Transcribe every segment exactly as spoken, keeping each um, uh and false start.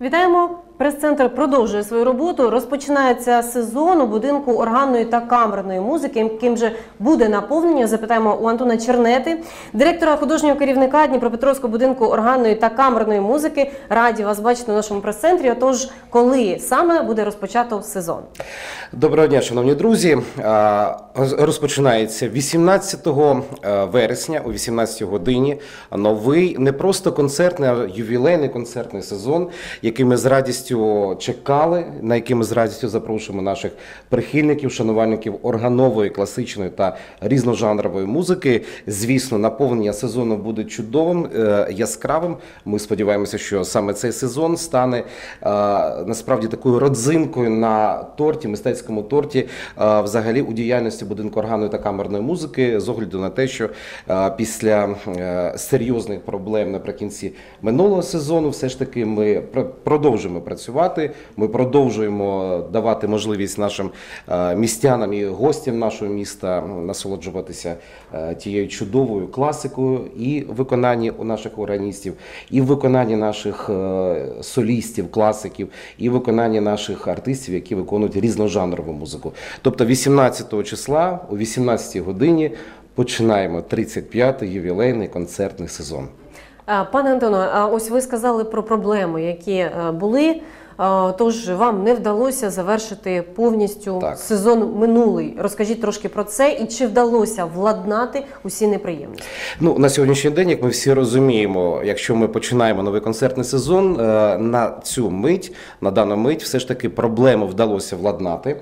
Вітаємо! Прес-центр продовжує свою роботу. Розпочинається сезон у будинку органної та камерної музики. Яким же буде наповнення? Запитаємо у Антона Чернети, директора художнього керівника Дніпропетровського будинку органної та камерної музики. Раді вас бачити у нашому прес-центрі. Отож, коли саме буде розпочато сезон? Доброго дня, шановні друзі. Розпочинається вісімнадцятого вересня о вісімнадцятій годині новий, не просто концертний, а ювілейний концертний сезон, який ми з радістю чекали, на який ми з радістю запрошуємо наших прихильників, шанувальників органової, класичної та різножанрової музики. Звісно, наповнення сезону буде чудовим, яскравим. Ми сподіваємося, що саме цей сезон стане насправді такою родзинкою на торті, мистецькому торті, взагалі у діяльності будинку органної та камерної музики, з огляду на те, що після серйозних проблем наприкінці минулого сезону все ж таки ми продовжуємо працювати, ми продовжуємо давати можливість нашим містянам і гостям нашого міста насолоджуватися тією чудовою класикою і в виконанні у наших органістів, і в виконанні наших солістів, класиків, і в виконанні наших артистів, які виконують різножанрову музику. Тобто вісімнадцятого числа о вісімнадцятій годині починаємо тридцять п'ятий ювілейний концертний сезон. Пане Антоне, ось ви сказали про проблеми, які були, тож вам не вдалося завершити повністю так. сезон минулий. Розкажіть трошки про це і чи вдалося владнати усі неприємності? Ну, на сьогоднішній день, як ми всі розуміємо, якщо ми починаємо новий концертний сезон, на цю мить, на дану мить, все ж таки проблему вдалося владнати.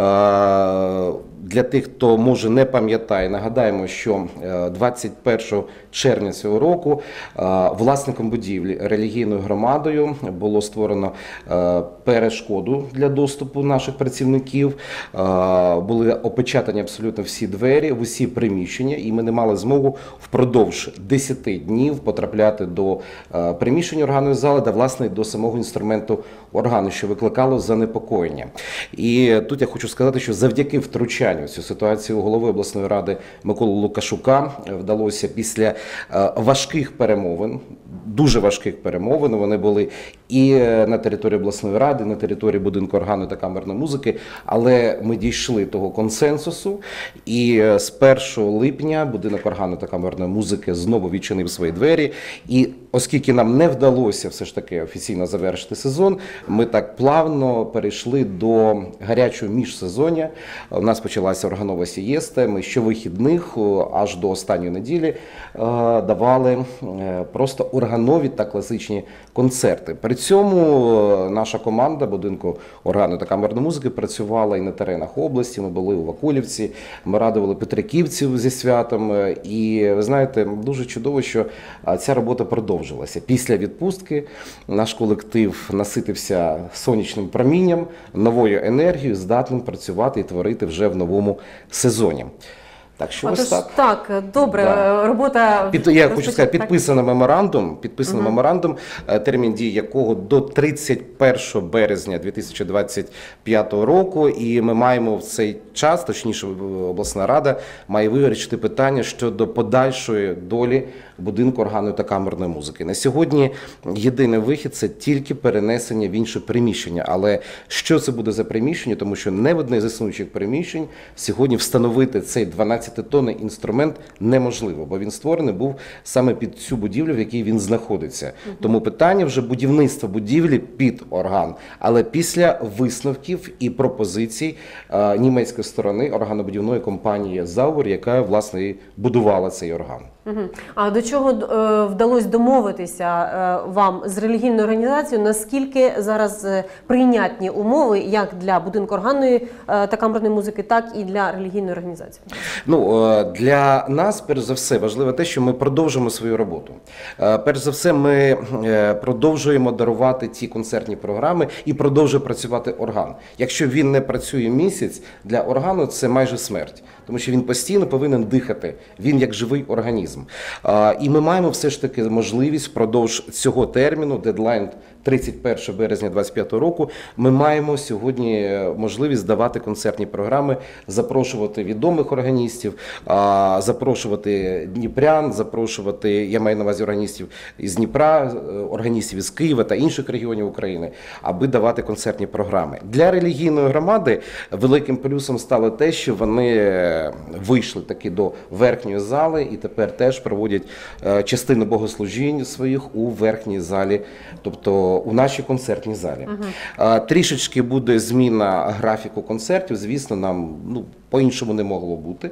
Для тих, хто, може, не пам'ятає, нагадаємо, що двадцять першого червня цього року власником будівлі, релігійною громадою було створено перешкоду для доступу наших працівників, були опечатані абсолютно всі двері, в усі приміщення, і ми не мали змогу впродовж десяти днів потрапляти до приміщення органної зали, та, власне, до самого інструменту органу, що викликало занепокоєння. І тут я хочу сказати, що завдяки втручанню в цю ситуацію голови обласної ради Миколи Лукашука вдалося після важких перемовин, дуже важких перемовин, вони були і на території обласної ради, на території будинку органної та камерної музики, але ми дійшли того консенсусу, і з першого липня будинок органної та камерної музики знову відчинив свої двері, і оскільки нам не вдалося все ж таки офіційно завершити сезон, ми так плавно перейшли до гарячого міжсезоння. У нас почалася органова сієста, ми щовихідних аж до останньої неділі давали просто органові та класичні концерти. При цьому наша команда будинку органної та камерної музики працювала і на теренах області, ми були у Вакулівці, ми радували петриківців зі святом, і ви знаєте, дуже чудово, що ця робота продовжилася. Після відпустки наш колектив наситився сонячним промінням, новою енергією, здатним працювати і творити вже в новому сезоні. Так, що Отож, ось так. так, добре, да. робота... Під, я хочу сказати, підписано меморандум, підписано угу. меморандум, термін дії якого до тридцять першого березня дві тисячі двадцять п'ятого року, і ми маємо в цей час, точніше обласна рада, має вирішити питання щодо подальшої долі будинку органної та камерної музики. На сьогодні єдиний вихід – це тільки перенесення в інше приміщення, але що це буде за приміщення, тому що не в одне з існуючих приміщень сьогодні встановити цей дванадцятитонний інструмент неможливо, бо він створений був саме під цю будівлю, в якій він знаходиться. Тому питання вже будівництва будівлі під орган, але після висновків і пропозицій е, німецької сторони органобудівної компанії Зауер, яка, власне, і будувала цей орган. А до чого е, вдалося домовитися е, вам з релігійною організацією? Наскільки зараз е, прийнятні умови як для будинку органної е, та камерної музики, так і для релігійної організації? Ну, е, для нас, перш за все, важливо те, що ми продовжуємо свою роботу. Е, перш за все, ми е, продовжуємо дарувати ті концертні програми і продовжує працювати орган. Якщо він не працює місяць, для органу це майже смерть, тому що він постійно повинен дихати, він як живий організм. механізм. І ми маємо все ж таки можливість впродовж цього терміну, дедлайн тридцять першого березня двадцять п'ятого року, ми маємо сьогодні можливість давати концертні програми, запрошувати відомих органістів, запрошувати дніпрян, запрошувати, я маю на увазі органістів із Дніпра, органістів із Києва та інших регіонів України, аби давати концертні програми. Для релігійної громади великим плюсом стало те, що вони вийшли таки до верхньої зали і тепер теж проводять частину богослужінь своїх у верхній залі, тобто у нашій концертній залі. Uh-huh. Трішечки буде зміна графіку концертів, звісно, нам ну, по-іншому не могло бути.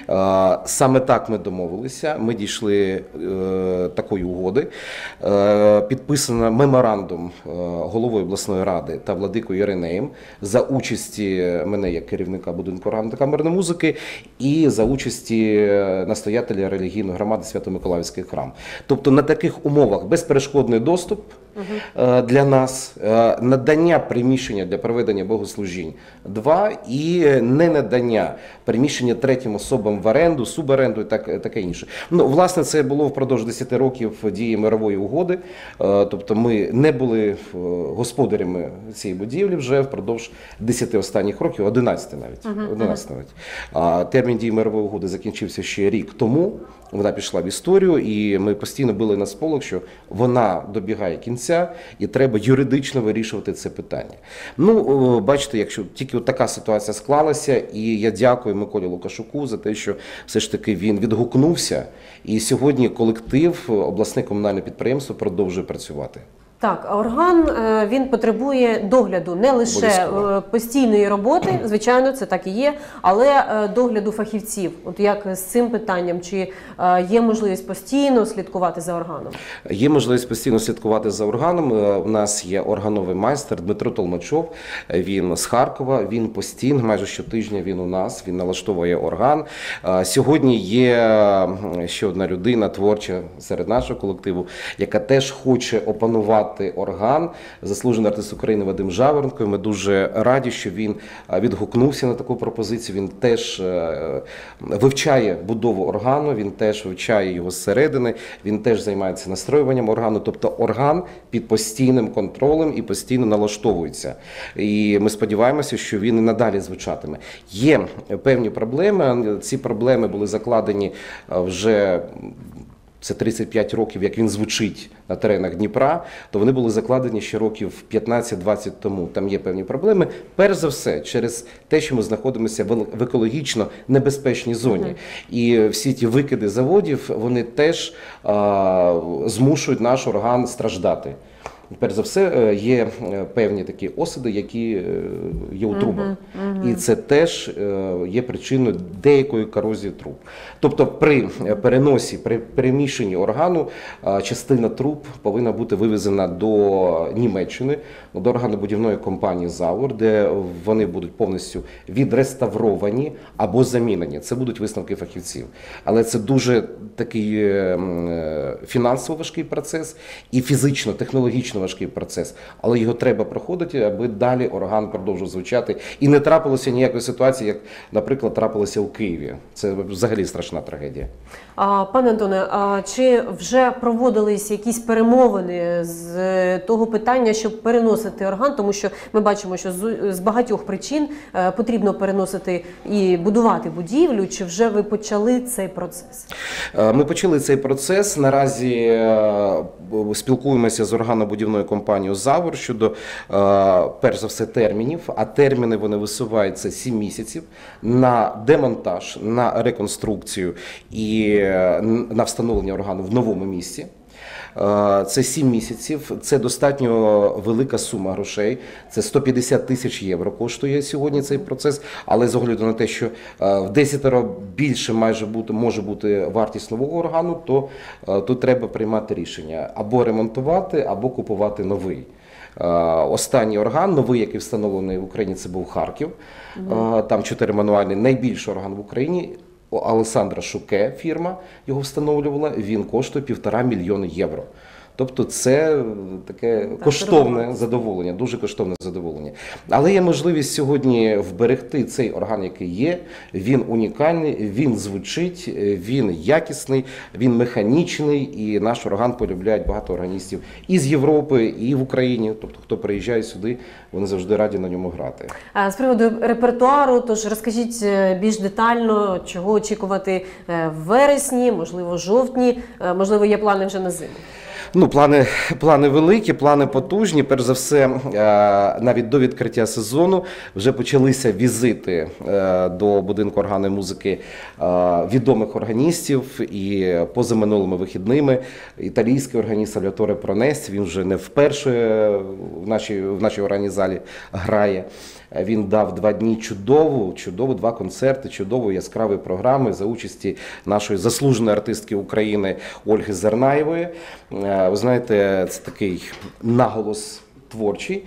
Саме так ми домовилися, ми дійшли е, такої угоди. Е, підписано меморандум е, головою обласної ради та владикою Іринеєм за участі мене як керівника будинку органної та камерної музики і за участі настоятеля релігійної громади Свято-Миколаївський храм. Тобто на таких умовах безперешкодний доступ uh-huh. для нас, надання приміщення для проведення богослужінь два і не надання приміщення третім особам в оренду, суборенду і так, таке інше. Ну, власне, це було впродовж десяти років дії мирової угоди, тобто ми не були господарями цієї будівлі вже впродовж десяти останніх років, одинадцяти навіть. Uh-huh. одинадцяти навіть. А термін дії мирової угоди закінчився ще рік тому, вона пішла в історію і ми постійно били на сполох, що вона добігає кінця і треба юридично вирішувати це питання. Ну, бачите, якщо тільки от така ситуація склалася, і я дякую Миколі Лукашуку за те, що все ж таки він відгукнувся, і сьогодні колектив, обласне комунальне підприємство продовжує працювати. Так, орган, він потребує догляду, не лише постійної роботи, звичайно, це так і є, але догляду фахівців. От як з цим питанням, чи є можливість постійно слідкувати за органом? Є можливість постійно слідкувати за органом. У нас є органовий майстер Дмитро Толмачов, він з Харкова, він постійно, майже щотижня він у нас, він налаштовує орган. Сьогодні є ще одна людина творча серед нашого колективу, яка теж хоче опанувати орган, заслужений артист України Вадим Жаворонко. Ми дуже раді, що він відгукнувся на таку пропозицію. Він теж вивчає будову органу, він теж вивчає його зсередини, він теж займається настроюванням органу. Тобто орган під постійним контролем і постійно налаштовується. І ми сподіваємося, що він і надалі звучатиме. Є певні проблеми. Ці проблеми були закладені вже це тридцять п'ять років, як він звучить на теренах Дніпра, то вони були закладені ще років п'ятнадцять-двадцять тому. Там є певні проблеми. Перш за все, через те, що ми знаходимося в екологічно небезпечній зоні. Uh-huh. І всі ті викиди заводів, вони теж а, змушують наш орган страждати. Перш за все, є певні такі осади, які є у трубах. Uh-huh, uh-huh. І це теж є причиною деякої корозії труб. Тобто при переносі, при переміщенні органу частина труб повинна бути вивезена до Німеччини, до органобудівної компанії «Завур», де вони будуть повністю відреставровані або замінені. Це будуть висновки фахівців. Але це дуже такий фінансово важкий процес і фізично-технологічно важкий процес, але його треба проходити, аби далі орган продовжував звучати. І не трапилося ніякої ситуації, як, наприклад, трапилося у Києві. Це взагалі страшна трагедія. А, пане Антоне, а чи вже проводились якісь перемовини з того питання, щоб переносити орган? Тому що ми бачимо, що з, з багатьох причин е, потрібно переносити і будувати будівлю. Чи вже ви почали цей процес? Ми почали цей процес. Наразі е, спілкуємося з органобудівною компанією «Завур» щодо, е, перш за все, термінів. А терміни вони висуваються сім місяців на демонтаж, на реконструкцію і на встановлення органу в новому місці. Це сім місяців, це достатньо велика сума грошей, це сто п'ятдесят тисяч євро коштує сьогодні цей процес, але з огляду на те, що в десятеро більше майже бути, може бути вартість нового органу, то тут треба приймати рішення або ремонтувати, або купувати новий. Останній орган, новий, який встановлений в Україні, це був Харків, mm-hmm. там чотири мануальні, найбільший орган в Україні. Олександра Шуке фірма його встановлювала, він коштує півтора мільйони євро. Тобто це таке коштовне задоволення, дуже коштовне задоволення. Але є можливість сьогодні вберегти цей орган, який є. Він унікальний, він звучить, він якісний, він механічний, і наш орган полюбляють багато органістів і з Європи, і в Україні. Тобто, хто приїжджає сюди, вони завжди раді на ньому грати. А з приводу репертуару, тож розкажіть більш детально, чого очікувати в вересні, можливо, жовтні, можливо, є плани вже на зиму. Ну, плани, плани великі, плани потужні. Перш за все, навіть до відкриття сезону вже почалися візити до будинку органної музики відомих органістів. І позаминулими вихідними італійський органіст Сальваторе Пронесті, він вже не вперше в нашій, в нашій органній залі грає. Він дав два дні чудову, чудову, два концерти, чудової яскравої програми за участі нашої заслуженої артистки України Ольги Зернаєвої. Ви знаєте, це такий наголос творчий,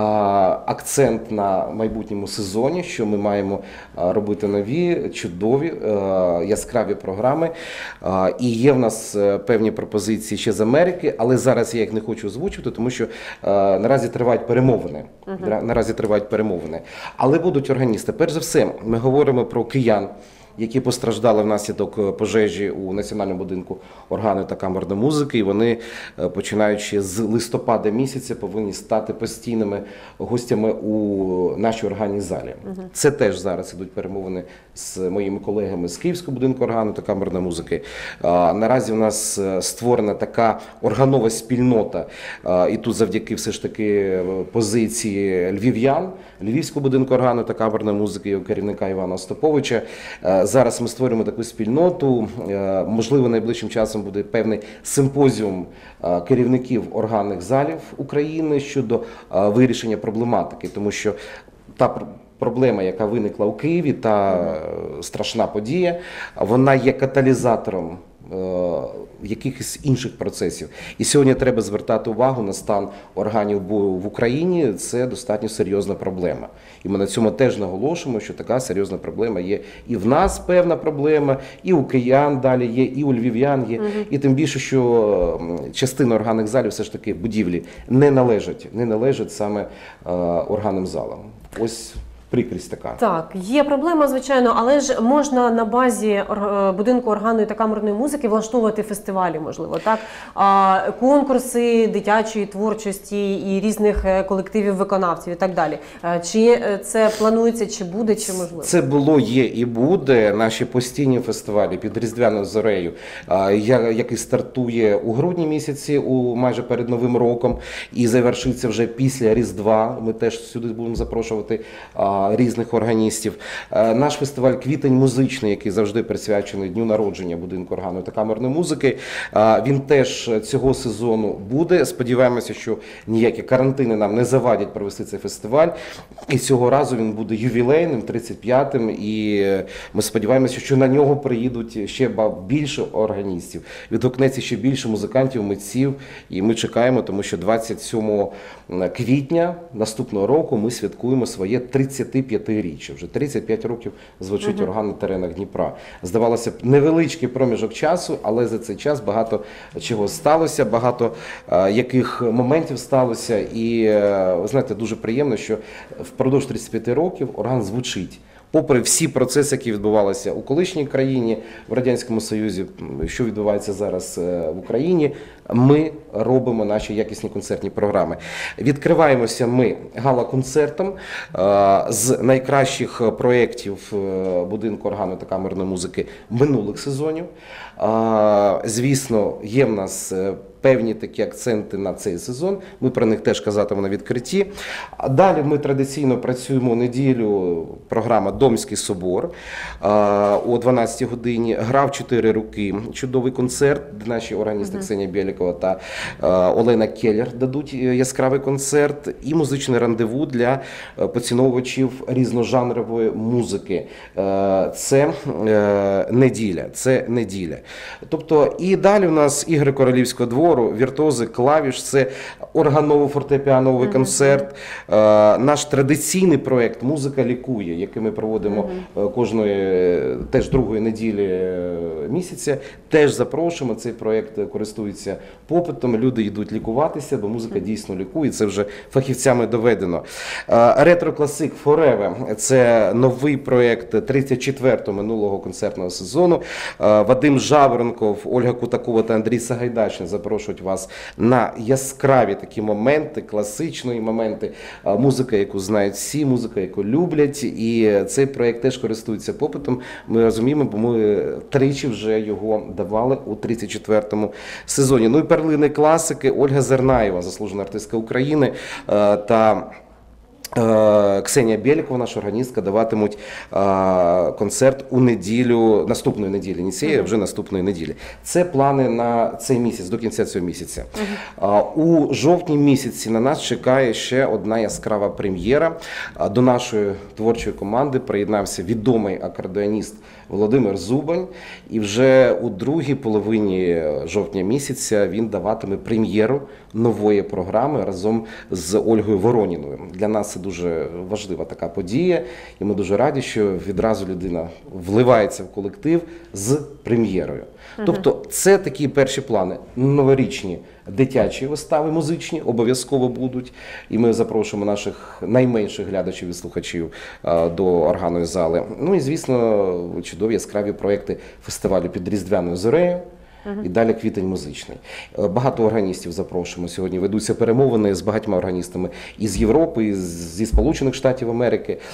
акцент на майбутньому сезоні, що ми маємо робити нові, чудові, яскраві програми. І є в нас певні пропозиції ще з Америки, але зараз я їх не хочу озвучувати, тому що наразі тривають перемовини. Uh-huh. Наразі тривають перемовини. Але будуть органісти. Перш за все, ми говоримо про киян, які постраждали внаслідок пожежі у Національному будинку органної та камерної музики, і вони, починаючи з листопада місяця, повинні стати постійними гостями у нашій органній залі. Угу. Це теж зараз ідуть перемовини з моїми колегами з Київського будинку органної та камерної музики. Наразі в нас створена така органова спільнота, і тут завдяки все ж таки позиції львів'ян, Львівського будинку органної та камерної музики, його керівника Івана Остаповича. Зараз ми створюємо таку спільноту, можливо, найближчим часом буде певний симпозіум керівників органних залів України щодо вирішення проблематики, якої, тому що та проблема, яка виникла у Києві, та страшна подія, вона є каталізатором якихось інших процесів. І сьогодні треба звертати увагу на стан органів в Україні. Це достатньо серйозна проблема. І ми на цьому теж наголошуємо, що така серйозна проблема є і в нас певна проблема, і у киян далі є, і у львів'ян є. Угу. І тим більше, що частина органних залів все ж таки будівлі не належать, не належать саме органним залам. Ось прикрість така. Так, є проблема, звичайно, але ж можна на базі будинку органної та камерної музики влаштовувати фестивалі, можливо, так? А, конкурси дитячої творчості і різних колективів виконавців і так далі. Чи це планується, чи буде, чи можливо? Це було, є і буде. Наші постійні фестивалі під Різдвяною зорею, який стартує у грудні місяці, у майже перед Новим роком, і завершиться вже після Різдва. Ми теж сюди будемо запрошувати різних органістів. Наш фестиваль «Квітень музичний», який завжди присвячений дню народження будинку органної та камерної музики, він теж цього сезону буде. Сподіваємося, що ніякі карантини нам не завадять провести цей фестиваль. І цього разу він буде ювілейним, тридцять п'ятим, і ми сподіваємося, що на нього приїдуть ще більше органістів. Відгукнеться ще більше музикантів, митців, і ми чекаємо, тому що двадцять сьомого квітня наступного року ми святкуємо своє тридцятип'ятиріччя. Вже тридцять п'ять років звучить орган на теренах Дніпра. Здавалося б, невеличкий проміжок часу, але за цей час багато чого сталося, багато а, яких моментів сталося. І, ви знаєте, дуже приємно, що впродовж тридцяти п'яти років орган звучить. Попри всі процеси, які відбувалися у колишній країні, в Радянському Союзі, що відбувається зараз в Україні, ми робимо наші якісні концертні програми. Відкриваємося ми гала-концертом з найкращих проєктів будинку органної та камерної музики минулих сезонів. Звісно, є в нас певні такі акценти на цей сезон, ми про них теж казатимемо на відкритті. Далі ми традиційно працюємо у неділю, програма «Домський собор» о дванадцятій годині. «Гра в чотири руки», чудовий концерт, де наші органісти uh-huh. Ксенія Бєлікова та Олена Келлер дадуть яскравий концерт, і музичне рандеву для поціновувачів різножанрової музики. Це неділя, це неділя. Тобто і далі у нас ігри королівського двору, хору, віртуози клавіш, це органово-фортепіановий Мгм. концерт. Е, Наш традиційний проєкт «Музика лікує», який ми проводимо е, кожної е, теж другої неділі е, місяця, теж запрошуємо. Цей проєкт користується попитом, люди йдуть лікуватися, бо музика дійсно лікує, це вже фахівцями доведено. Е, Ретро-класик Forever – це новий проєкт тридцять четвертого минулого концертного сезону. Е, Вадим Жаворонков, Ольга Кутакова та Андрій Сагайдачний запрошують вас на яскраві такі моменти, класичні моменти, е, музика, яку знають всі, музика, яку люблять. І цей проєкт теж користується попитом. Ми розуміємо, бо ми тричі вже його давали у тридцять четвертому сезоні. Ну і перлини класики Ольга Зернаєва, заслужена артистка України, е, та Е, Ксенія Бєлікова, наша органістка, даватимуть е, концерт у неділю, наступної неділі, не цієї, а вже наступної неділі. Це плани на цей місяць, до кінця цього місяця. Е, у жовтні місяці на нас чекає ще одна яскрава прем'єра. Е, До нашої творчої команди приєднався відомий акордеоніст Володимир Зубань, і вже у другій половині жовтня місяця він даватиме прем'єру нової програми разом з Ольгою Вороніною. Для нас це дуже важлива така подія, і ми дуже раді, що відразу людина вливається в колектив з прем'єрою. Тобто це такі перші плани. Новорічні дитячі вистави музичні обов'язково будуть, і ми запрошуємо наших найменших глядачів і слухачів е, до органної зали. Ну і, звісно, чудові яскраві проекти фестивалю «Під Різдвяною зорею». І далі квітень музичний. Е, Багато органістів запрошуємо. Сьогодні ведуться перемовини з багатьма органістами із Європи, із- зі Сполучених Штатів Америки. Е,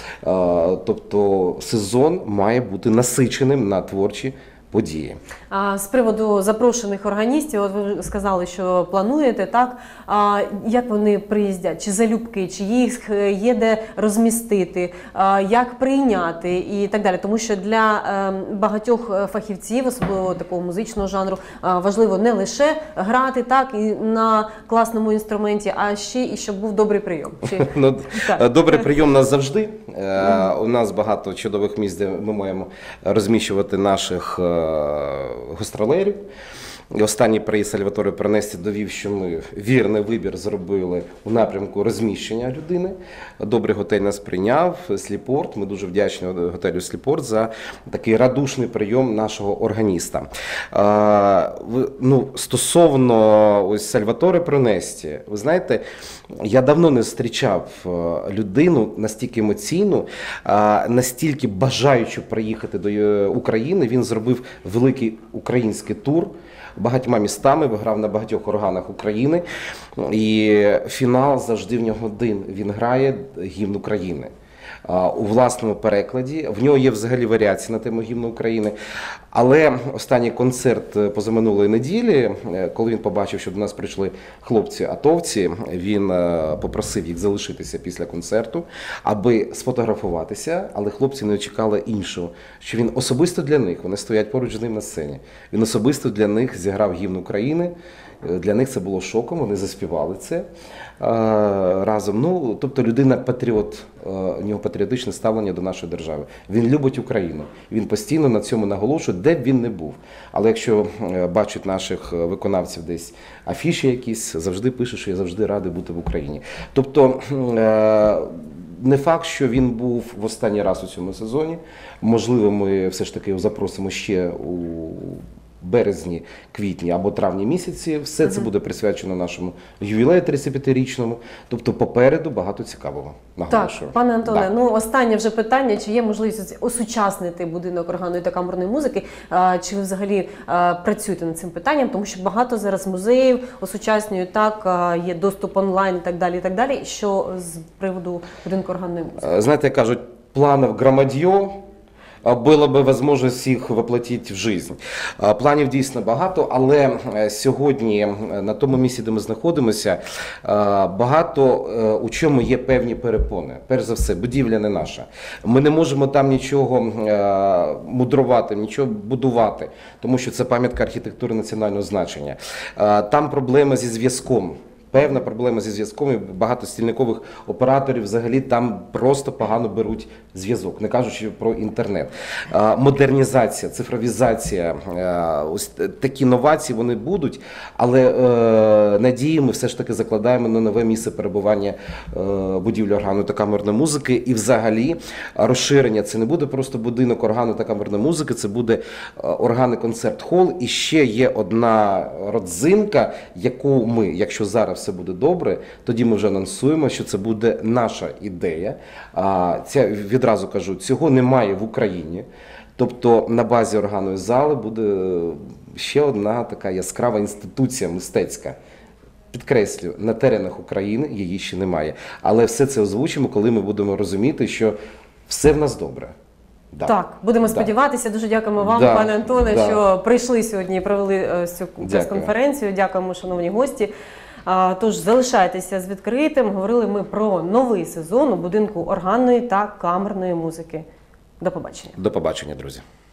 Тобто сезон має бути насиченим на творчі події. А з приводу запрошених органістів, от ви сказали, що плануєте, так? А як вони приїздять? Чи залюбки, чи їх є де розмістити, а як прийняти і так далі? Тому що для ем, багатьох фахівців, особливо такого музичного жанру, а, важливо не лише грати так і на класному інструменті, а ще і щоб був добрий прийом. Чи... Ну, Так. добрий прийом у нас завжди. Е, У нас багато чудових місць, де ми маємо розміщувати наших е, гастролерів. І останній приїзд Сальваторе Пернесті довів, що ми вірний вибір зробили у напрямку розміщення людини. Добрий готель нас прийняв, Сліпорт. Ми дуже вдячні готелю Сліпорт за такий радушний прийом нашого органіста. А, ви- ну, стосовно ось Сальваторе Пернесті, ви знаєте, я давно не зустрічав е, людину настільки емоційну, а, настільки бажаючу приїхати до е, України. Він зробив великий український тур багатьма містами, виграв на багатьох органах України. І фінал завжди в нього один. Він грає гімн України. А, у власному перекладі. В нього є взагалі варіації на тему гімну України. Але останній концерт позаминулої неділі, е, коли він побачив, що до нас прийшли хлопці-атовці, він е, попросив їх залишитися після концерту, аби сфотографуватися, але хлопці не чекали іншого, що він особисто для них, вони стоять поруч з ним на сцені, він особисто для них зіграв гімн України. Е, Для них це було шоком, вони заспівали це е, разом. Ну, тобто людина патріот, е, у нього патріотичне ставлення до нашої держави. Він любить Україну. Він постійно на цьому наголошує, де б він не був. Але якщо е, бачить наших е, виконавців десь афіші якісь, завжди пише, що я завжди радий бути в Україні. Тобто е, не факт, що він був в останній раз у цьому сезоні. Можливо, ми все ж таки його запросимо ще у березні, квітні або травні місяці. Все це буде присвячено нашому ювілею тридцятип'ятирічному. Тобто попереду багато цікавого. Так, Наголошую. пане Антоне, Да. ну останнє вже питання, чи є можливість осучаснити будинок органної та камерної музики, а, чи ви взагалі а, працюєте над цим питанням, тому що багато зараз музеїв осучаснюють, так, а, є доступ онлайн і так далі, і так далі, що з приводу будинку органної музики? Е, Знаєте, як кажуть, планів громадье, а было бы возможность їх воплотити в жизнь. А, Планів дійсно багато, але е, сьогодні е, на тому місці, де ми знаходимося, е, багато е, у чому є певні перепони. Перш за все, будівля не наша. Ми не можемо там нічого е, мудрувати, нічого будувати, тому що це пам'ятка архітектури національного значення. Е, Там проблеми зі зв'язком. певна проблема зі зв'язком, і багато стільникових операторів взагалі там просто погано беруть зв'язок, не кажучи про інтернет. Е, Модернізація, цифровізація, е, ось такі новації вони будуть, але е, надії ми все ж таки закладаємо на нове місце перебування е, будівлі органної та камерної музики, і взагалі розширення. Це не буде просто будинок органної та камерної музики, це буде органний концерт-хол. І ще є одна родзинка, яку ми, якщо зараз все буде добре, тоді ми вже анонсуємо, що це буде наша ідея. А, це, відразу кажу, цього немає в Україні. Тобто на базі органної зали буде ще одна така яскрава інституція мистецька. Підкреслю, на теренах України її ще немає. Але все це озвучимо, коли ми будемо розуміти, що все в нас добре. Да. Так, будемо Да. сподіватися. Дуже дякуємо вам, Да. пане Антоне, Да. що прийшли сьогодні і провели е, цю Дякую. прес-конференцію. Дякуємо, шановні гості. А, Тож залишайтеся з відкритим. Говорили ми про новий сезон у будинку органної та камерної музики. До побачення. До побачення, друзі.